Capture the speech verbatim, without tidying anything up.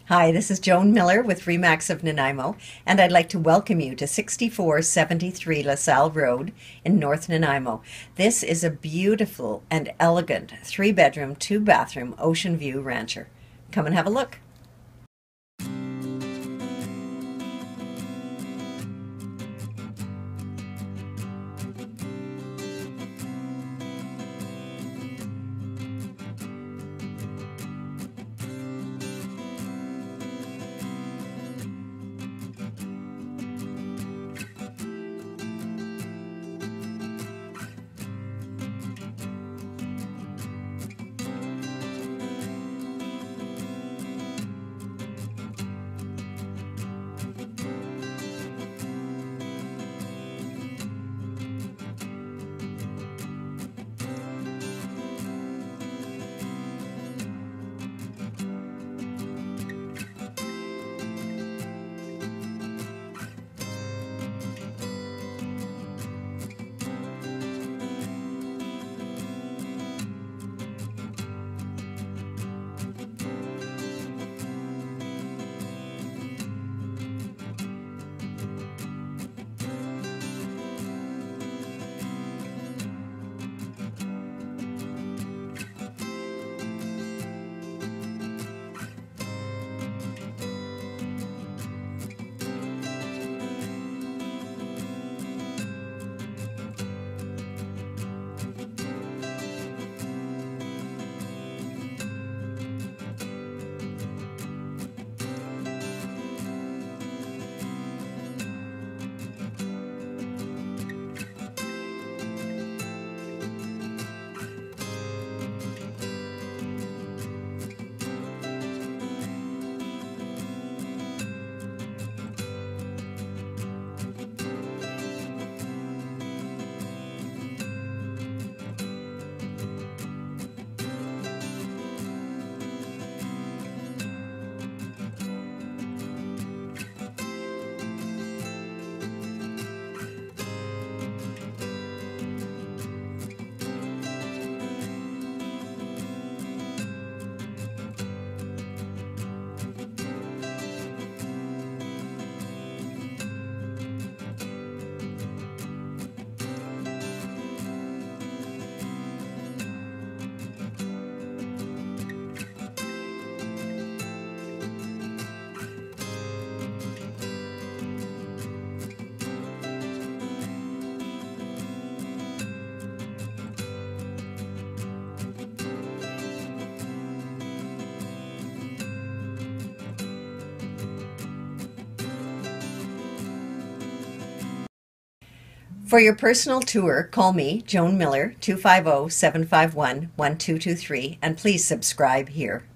Hi, this is Joan Miller with Remax of Nanaimo, and I'd like to welcome you to sixty-four seventy-three LaSalle Road in North Nanaimo. This is a beautiful and elegant three-bedroom, two-bathroom ocean view rancher. Come and have a look. For your personal tour, call me, Joan Miller, two five zero, seven five one, one two two three, and please subscribe here.